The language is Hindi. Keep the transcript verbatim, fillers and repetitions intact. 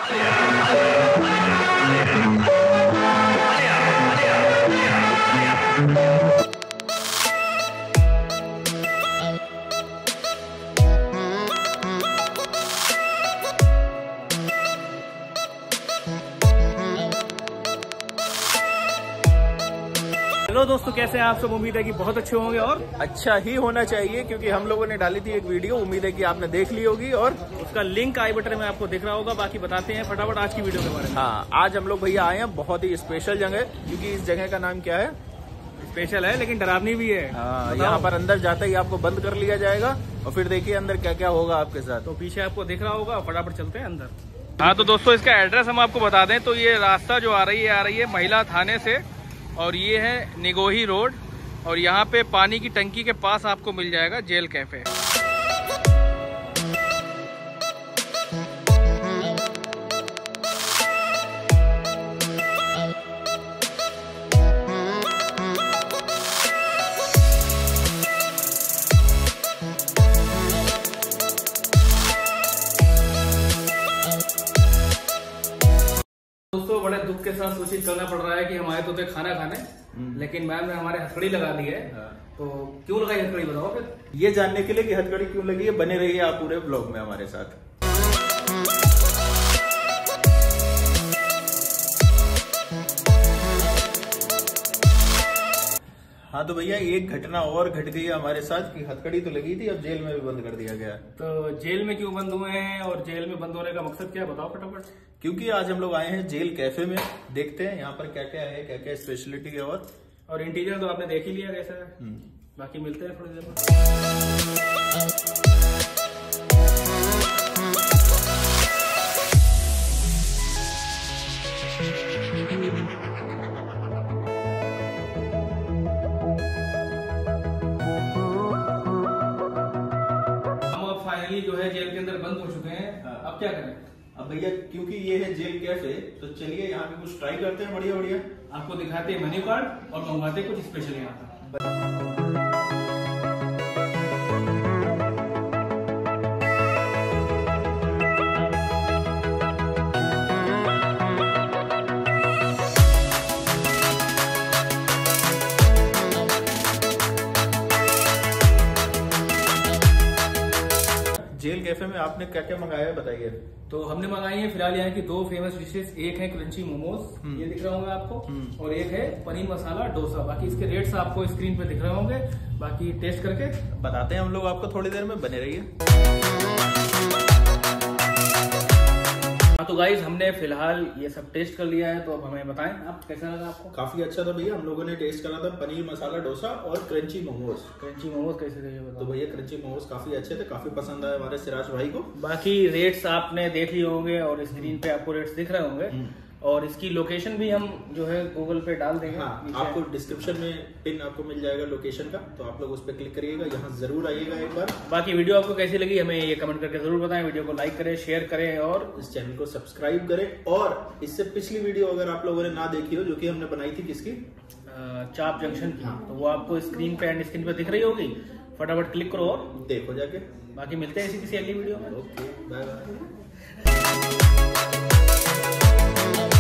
हेलो दोस्तों, कैसे हैं आप सब। उम्मीद है कि बहुत अच्छे होंगे और अच्छा ही होना चाहिए, क्योंकि हम लोगों ने डाली थी एक वीडियो, उम्मीद है कि आपने देख ली होगी और उसका लिंक आई बटन में आपको दिख रहा होगा। बाकी बताते हैं फटाफट आज की वीडियो के बारे में। हाँ, आज हम लोग भैया आए हैं बहुत ही स्पेशल जगह, क्योंकि इस जगह का नाम क्या है? स्पेशल है लेकिन डरावनी भी है। हाँ, यहाँ पर अंदर जाते ही आपको बंद कर लिया जाएगा और फिर देखिए अंदर क्या क्या होगा आपके साथ। तो पीछे आपको दिख रहा होगा, फटाफट चलते हैं अंदर। हाँ तो दोस्तों, इसका एड्रेस हम आपको बता दें तो ये रास्ता जो आ रही है आ रही है महिला थाने से, और ये है निगोही रोड, और यहाँ पे पानी की टंकी के पास आपको मिल जाएगा जेल कैफे। दोस्तों, बड़े दुख के साथ सूचित करना पड़ रहा है कि हम आए तो थे खाना खाने, लेकिन मैम ने हमारे हथकड़ी लगा दी है। हाँ। तो क्यों लगाई हथकड़ी, बताओ फिर। ये जानने के लिए कि हथकड़ी क्यों लगी है, बने रहिए आप पूरे ब्लॉग में हमारे साथ। हाँ तो भैया, एक घटना और घट गई है हमारे साथ कि हथकड़ी तो लगी थी, अब जेल में भी बंद कर दिया गया। तो जेल में क्यों बंद हुए हैं और जेल में बंद होने का मकसद क्या है, बताओ फटाफट। क्योंकि आज हम लोग आए हैं जेल कैफे में, देखते हैं यहाँ पर क्या क्या है, क्या क्या स्पेशलिटी है। और और इंटीरियर तो आपने देख ही लिया कैसा है, बाकी मिलते हैं थोड़ी देर में। हम अब फाइनली जो है जेल के अंदर बंद हो चुके हैं। हाँ। अब क्या करें? अब भैया, क्योंकि ये है जेल कैफे, तो चलिए यहाँ पे कुछ ट्राई करते हैं। बढ़िया बढ़िया आपको दिखाते हैं मेन्यू कार्ड और मंगवाते हैं कुछ स्पेशल यहाँ पर। जेल कैफे में आपने क्या क्या मंगाया है, बताइए। तो हमने मंगाई है फिलहाल यहाँ की दो फेमस डिशेस। एक है क्रंची मोमोज, ये दिख रहा होगा आपको, और एक है पनीर मसाला डोसा। बाकी इसके रेट्स आपको स्क्रीन पे दिख रहे होंगे, बाकी टेस्ट करके बताते हैं हम लोग आपको थोड़ी देर में, बने रहिए। तो गाइज, हमने फिलहाल ये सब टेस्ट कर लिया है, तो अब हमें बताएं आप कैसा लगा आपको। काफी अच्छा था भैया, हम लोगों ने टेस्ट करा था पनीर मसाला डोसा और क्रंची मोमोज। क्रंची मोमोज कैसे थे ये बताओ। तो भैया, क्रंची मोमोज काफी अच्छे थे, काफी पसंद आए हमारे सिराज भाई को। बाकी रेट्स आपने देख लिए होंगे और स्क्रीन पे आपको रेट्स दिख रहे होंगे, और इसकी लोकेशन भी हम जो है गूगल पे डाल देंगे। हाँ, आपको डिस्क्रिप्शन में पिन आपको मिल जाएगा लोकेशन का, तो आप लोग उस पर क्लिक करिएगा, यहाँ जरूर आइएगा एक बार। बाकी वीडियो आपको कैसी लगी हमें ये कमेंट करके जरूर बताएं। वीडियो को लाइक करें, शेयर करें और इस चैनल को सब्सक्राइब करें। और इससे पिछली वीडियो अगर आप लोगों ने ना देखी हो, जो कि हमने बनाई थी किसकी, चाप जंक्शन की, तो वो आपको स्क्रीन पे एंड स्क्रीन पे दिख रही होगी, फटाफट क्लिक करो और देखो जाके। बाकी मिलते हैं इसी किसी अगली वीडियो में। Okay, bye bye.